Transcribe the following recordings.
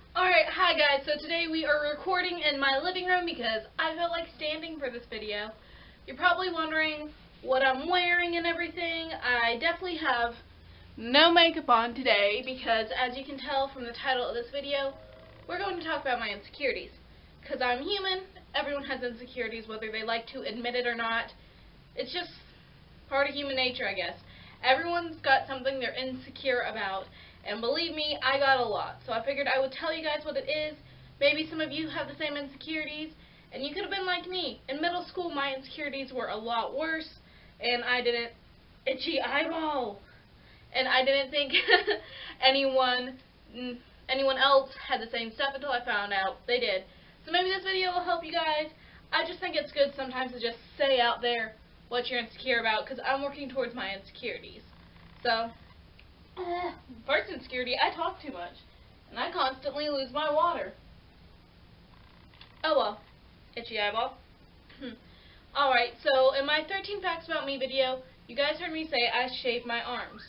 Alright, hi guys, so today we are recording in my living room because I felt like standing for this video. You're probably wondering what I'm wearing and everything. I definitely have no makeup on today because, as you can tell from the title of this video, we're going to talk about my insecurities. Because I'm human, everyone has insecurities whether they like to admit it or not. It's just part of human nature, I guess. Everyone's got something they're insecure about. And believe me, I got a lot. So I figured I would tell you guys what it is. Maybe some of you have the same insecurities. And you could have been like me. In middle school, my insecurities were a lot worse. And I didn't... Itchy eyeball! And I didn't think anyone else had the same stuff until I found out they did. So maybe this video will help you guys. I just think it's good sometimes to just say out there what you're insecure about, because I'm working towards my insecurities. So... first insecurity, I talk too much, and I constantly lose my water. Oh well, itchy eyeball. Alright, so in my 13 Facts About Me video, you guys heard me say I shave my arms.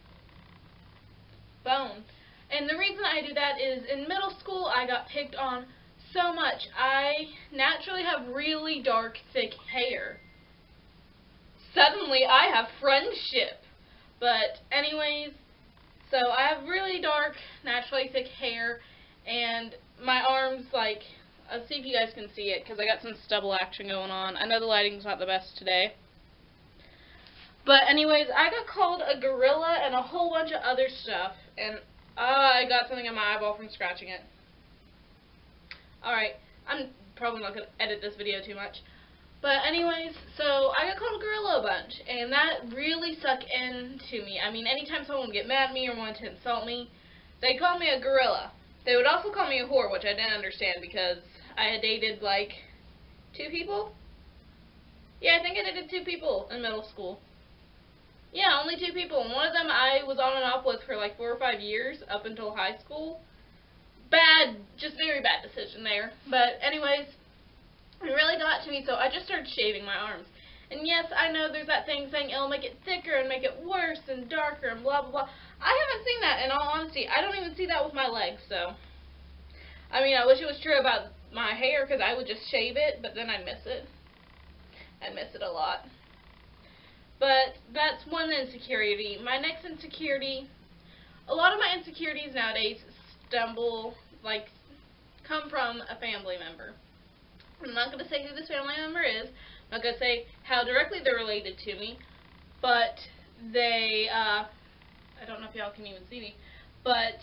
Bone. And the reason I do that is in middle school I got picked on so much. I naturally have really dark, thick hair. Suddenly I have friendship. But anyways, so I have really dark, naturally thick hair, and my arms, like, I'll see if you guys can see it, because I got some stubble action going on. I know the lighting's not the best today. But anyways, I got called a gorilla and a whole bunch of other stuff, and I got something on my eyeball from scratching it. Alright, I'm probably not going to edit this video too much. But anyways, so I got called a gorilla a bunch, and that really sunk into me. I mean, anytime someone would get mad at me or wanted to insult me, they'd call me a gorilla. They would also call me a whore, which I didn't understand because I had dated, like, 2 people? Yeah, I think I dated 2 people in middle school. Yeah, only 2 people, and one of them I was on and off with for like 4 or 5 years, up until high school. Bad, just very bad decision there. But anyways, it really got to me, so I just started shaving my arms. And yes, I know there's that thing saying it'll make it thicker and make it worse and darker and blah, blah, blah. I haven't seen that, in all honesty. I don't even see that with my legs, so. I mean, I wish it was true about my hair, because I would just shave it, but then I'd miss it. I'd miss it a lot. But that's one insecurity. My next insecurity, a lot of my insecurities nowadays come from a family member. I'm not going to say who this family member is. I'm not going to say how directly they're related to me. But they, I don't know if y'all can even see me. But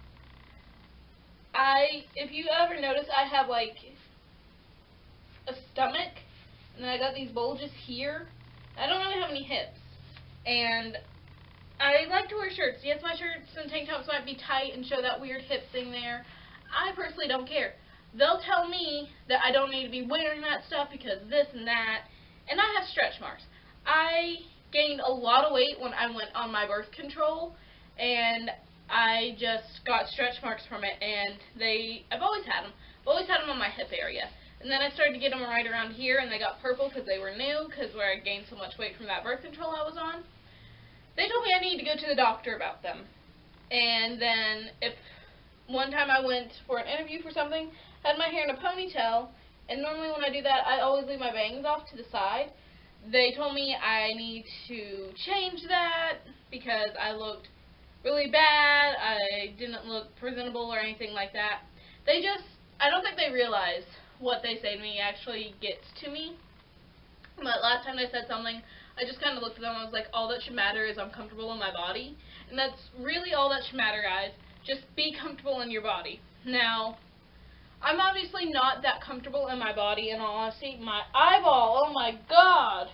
if you ever notice, I have like a stomach. And then I got these bulges here. I don't really have any hips. And I like to wear shirts. Yes, my shirts and tank tops might be tight and show that weird hip thing there. I personally don't care. They'll tell me that I don't need to be wearing that stuff because this and that, and I have stretch marks. I gained a lot of weight when I went on my birth control, and I just got stretch marks from it, and I've always had them. I've always had them on my hip area. And then I started to get them right around here, and they got purple because they were new, because where I gained so much weight from that birth control I was on. They told me I needed to go to the doctor about them. And then one time I went for an interview for something, had my hair in a ponytail, and normally when I do that, I always leave my bangs off to the side. They told me I need to change that because I looked really bad, I didn't look presentable or anything like that. I don't think they realize what they say to me actually gets to me. But last time they said something, I just kind of looked at them and I was like, all that should matter is I'm comfortable in my body. And that's really all that should matter, guys. Just be comfortable in your body. Now, I'm obviously not that comfortable in my body, in all honesty. My eyeball, oh my god!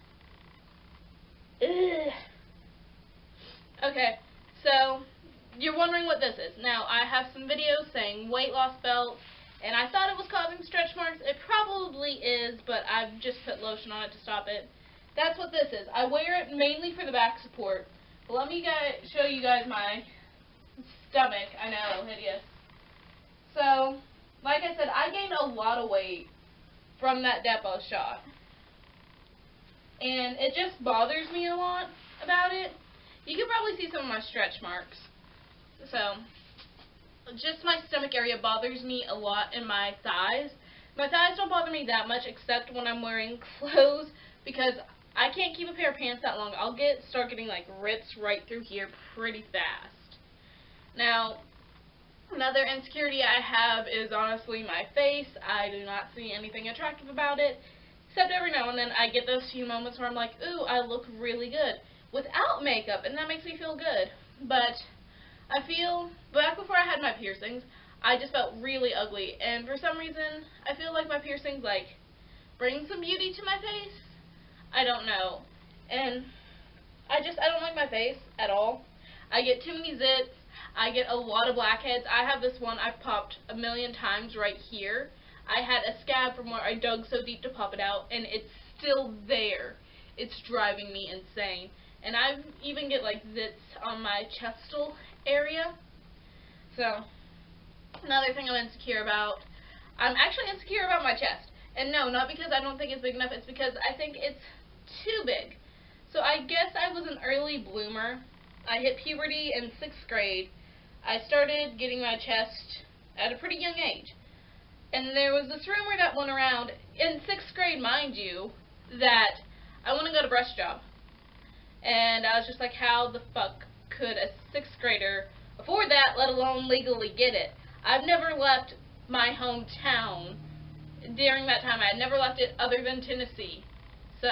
Ugh. Okay, so, you're wondering what this is. Now, I have some videos saying weight loss belt, and I thought it was causing stretch marks. It probably is, but I've just put lotion on it to stop it. That's what this is. I wear it mainly for the back support. But let me show you guys my stomach. I know, hideous. So, like I said, I gained a lot of weight from that depot shot. And it just bothers me a lot about it. You can probably see some of my stretch marks. So, just my stomach area bothers me a lot in my thighs. My thighs don't bother me that much except when I'm wearing clothes because I can't keep a pair of pants that long. I'll start getting like rips right through here pretty fast. Now, another insecurity I have is honestly my face. I do not see anything attractive about it, except every now and then I get those few moments where I'm like, ooh, I look really good without makeup, and that makes me feel good. But I feel, back before I had my piercings, I just felt really ugly, and for some reason, I feel like my piercings, like, bring some beauty to my face. I don't know. And I don't like my face at all. I get too many zits. I get a lot of blackheads. I have this one I've popped a million times right here. I had a scab from where I dug so deep to pop it out, and it's still there. It's driving me insane. And I even get, like, zits on my chestal area. So, another thing I'm insecure about, I'm actually insecure about my chest. And no, not because I don't think it's big enough, it's because I think it's too big. So I guess I was an early bloomer. I hit puberty in 6th grade. I started getting my chest at a pretty young age. And there was this rumor that went around, in 6th grade, mind you, that I want to go to breast job. And I was just like, how the fuck could a 6th grader afford that, let alone legally get it? I've never left my hometown during that time. I had never left it other than Tennessee. So,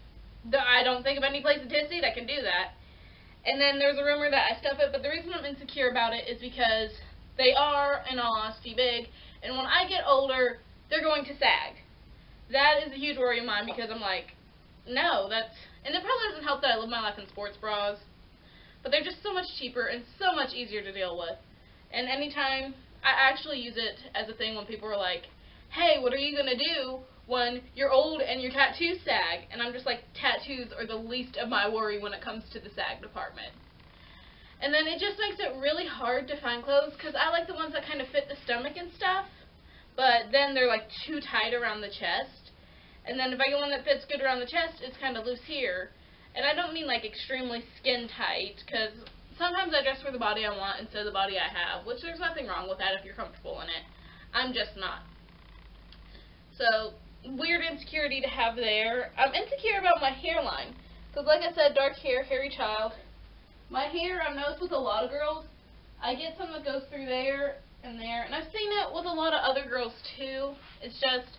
I don't think of any place in Tennessee that can do that. And then there's a rumor that I stuff it, but the reason I'm insecure about it is because they are, in all honesty, big, and when I get older, they're going to sag. That is a huge worry of mine because I'm like, no, and it probably doesn't help that I live my life in sports bras, but they're just so much cheaper and so much easier to deal with. And anytime, I actually use it as a thing when people are like, hey, what are you going to do when you're old and your tattoos sag? And I'm just like, tattoos are the least of my worry when it comes to the sag department. And then it just makes it really hard to find clothes, because I like the ones that kind of fit the stomach and stuff, but then they're like too tight around the chest. And then if I get one that fits good around the chest, it's kind of loose here. And I don't mean like extremely skin tight, because sometimes I dress for the body I want instead of the body I have, which there's nothing wrong with that if you're comfortable in it. I'm just not. So, weird insecurity to have there. I'm insecure about my hairline, because like I said, dark hair, hairy child. My hair, I've noticed with a lot of girls, I get some that goes through there and there, and I've seen it with a lot of other girls too. It's just,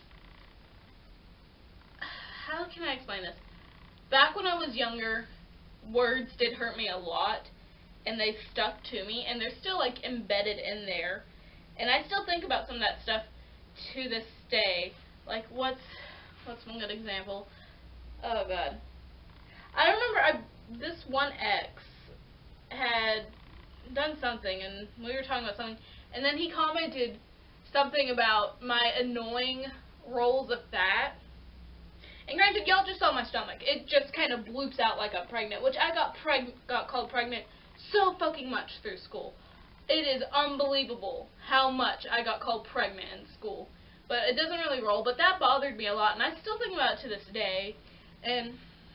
how can I explain this? Back when I was younger, words did hurt me a lot, and they stuck to me, and they're still like embedded in there, and I still think about some of that stuff to this day. Like, what's one good example? Oh god, I remember this one ex had done something, and we were talking about something, and then he commented something about my annoying rolls of fat. And granted, y'all just saw my stomach. It just kind of bloops out like I'm pregnant, which I got called pregnant so fucking much through school. It is unbelievable how much I got called pregnant in school. But it doesn't really roll, but that bothered me a lot, and I still think about it to this day. And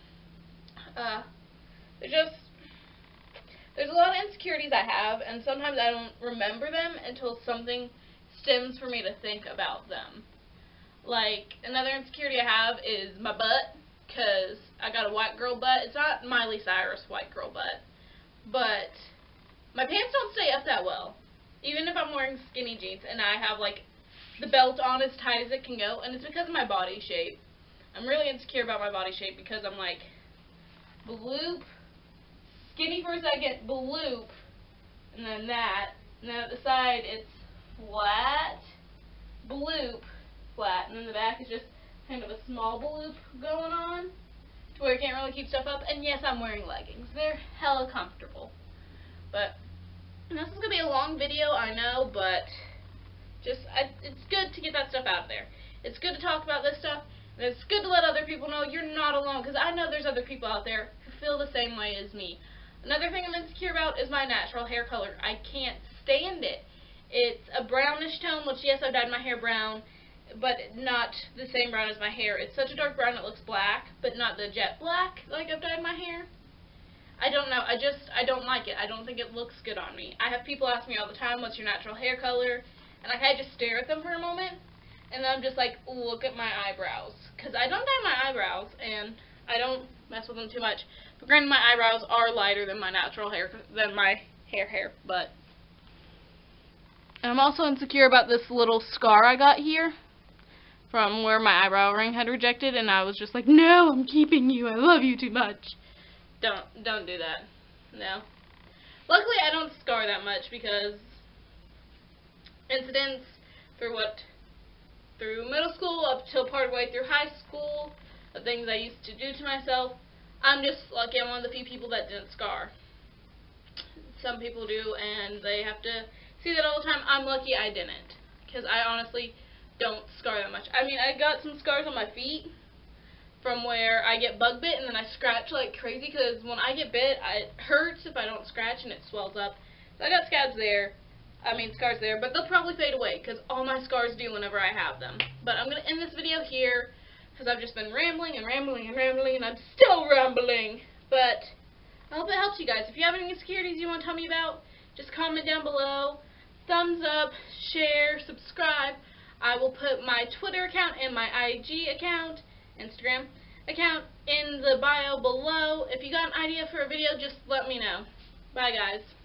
there's a lot of insecurities I have, and sometimes I don't remember them until something stems for me to think about them. Like, another insecurity I have is my butt, because I got a white girl butt. It's not Miley Cyrus white girl butt, but my pants don't stay up that well, even if I'm wearing skinny jeans, and I have, like, the belt on as tight as it can go, and it's because of my body shape. I'm really insecure about my body shape because I'm like, bloop, skinny for a second, bloop, and then that, and then at the side it's flat, bloop, flat, and then the back is just kind of a small bloop going on, to where you can't really keep stuff up. And yes, I'm wearing leggings. They're hella comfortable. But, and this is going to be a long video, I know, but it's good to get that stuff out of there. It's good to talk about this stuff, and it's good to let other people know you're not alone, because I know there's other people out there who feel the same way as me. Another thing I'm insecure about is my natural hair color. I can't stand it. It's a brownish tone, which yes, I've dyed my hair brown, but not the same brown as my hair. It's such a dark brown it looks black, but not the jet black like I've dyed my hair. I don't know. I don't like it. I don't think it looks good on me. I have people ask me all the time, what's your natural hair color? And I kind of just stare at them for a moment, and then I'm just like, look at my eyebrows. Because I don't dye my eyebrows, and I don't mess with them too much. But granted, my eyebrows are lighter than my natural hair, than my hair, but... And I'm also insecure about this little scar I got here from where my eyebrow ring had rejected, and I was just like, no, I'm keeping you. I love you too much. Don't do that. No. Luckily, I don't scar that much because incidents through middle school up till partway through high school, the things I used to do to myself, I'm just lucky I'm one of the few people that didn't scar. Some people do, and they have to see that all the time. I'm lucky I didn't, because I honestly don't scar that much. I mean, I got some scars on my feet from where I get bug bit and then I scratch like crazy, because when I get bit, it hurts if I don't scratch and it swells up. So I got scars there, but they'll probably fade away because all my scars do whenever I have them. But I'm going to end this video here because I've just been rambling and rambling and rambling, and I'm still rambling. But I hope it helps you guys. If you have any insecurities you want to tell me about, just comment down below. Thumbs up, share, subscribe. I will put my Twitter account and my IG account, Instagram account, in the bio below. If you got an idea for a video, just let me know. Bye, guys.